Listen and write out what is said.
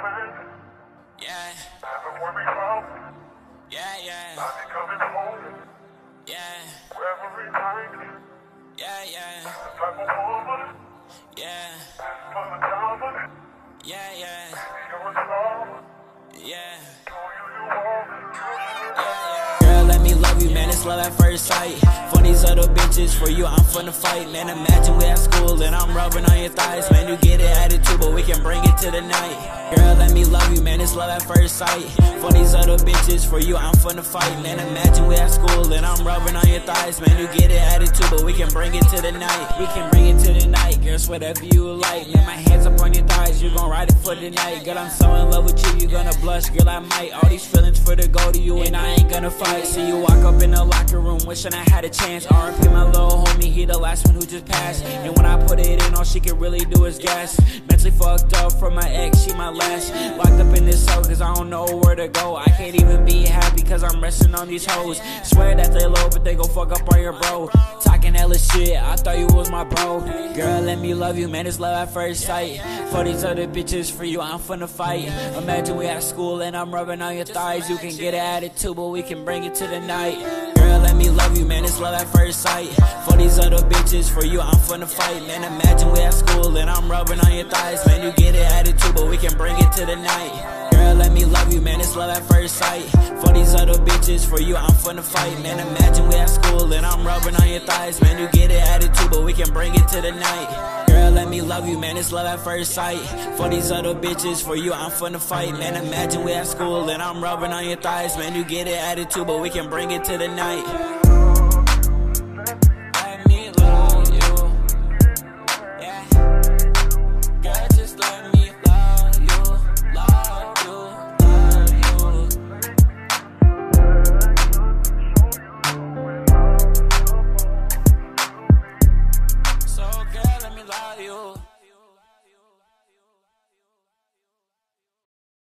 Yeah. Everywhere we go, Yeah, yeah. I be coming home. Yeah. Every night, Yeah, yeah. the type of woman, Yeah. for the diamond, Yeah, yeah. you're a star. Yeah. So you all, Girl, let me love you, man, it's love at first sight. For these other bitches, for you, I'm finna fight. Man, imagine we at school and I'm rubbing on your thighs. Man, you get it attitude, but we can bring it to the night. Girl, let me love you, man, it's love at first sight. For these other bitches, for you, I'm finna fight. Man, imagine we at school and I'm rubbing on your thighs. Man, you get it attitude, but we can bring it to the night. We can bring it to the night, girl, whatever you like. Man, my hands up on your thighs, you gon' ride it for the night. Girl, I'm so in love with you, you gonna blush, girl, I might. All these feelings for the go to you, and I ain't gonna fight. See you walk up in the locker room, wishing I had a chance. R.I.P. my little homie, he the last one who just passed. And when I put it in, all she can really do is guess. Mentally fucked up from my ex, she my last. Locked up in this cell cause I don't know where to go. I can't even be happy cause I'm resting on these hoes. Swear that they low but they gon' fuck up on your bro. Talking hella shit, I thought you was my bro. Girl, let me love you, man, it's love at first sight. For these other bitches, for you, I'm finna fight. Imagine we at school and I'm rubbing on your thighs. You can get an attitude but we can bring it to the night. Girl, let me love you, man, it's love at first sight. For these other bitches, for you, I'm finna fight. Man, imagine we at school and I'm rubbing on your thighs. Man, you get an attitude but we can bring it to the night. Girl, let me love you, man, it's love at first sight. For these other bitches, for you, I'm finna fight. Man, imagine we at school and I'm rubbing on your thighs. Man, you get an attitude but we can bring it to the night. Girl, let me love you, man, it's love at first sight. For these other bitches, for you, I'm finna fight. Man, imagine we at school and I'm rubbing on your thighs. Man, you get an attitude but we can bring it to the night. Let me love you. Yeah. Girl, just let me love you. Love you, love you. So girl, let me love you.